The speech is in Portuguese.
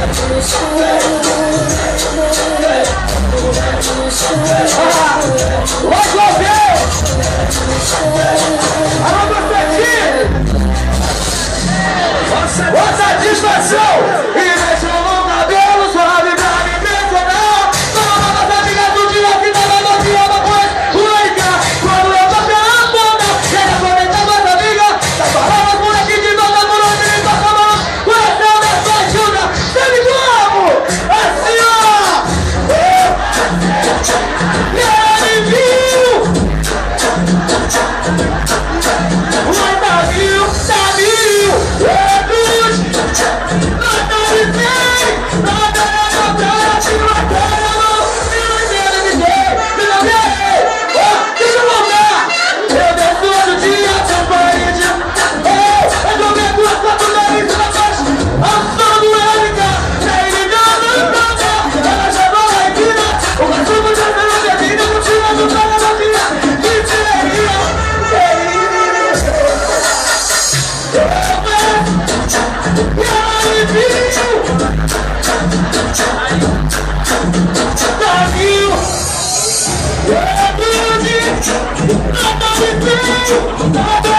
Outra distração e deixa o cabelo suave pra me impressionar. Toma nas amigas do dia que tava no dia depois. Uica, quando eu toquei a bunda, ela comentava as amigas. Das palavras por aqui de volta por onde ele passa a mão. Coração da sua ajuda, sabe como? Assim ó. E ela me viu. Oi, tá viu, tá viu. Tá viu?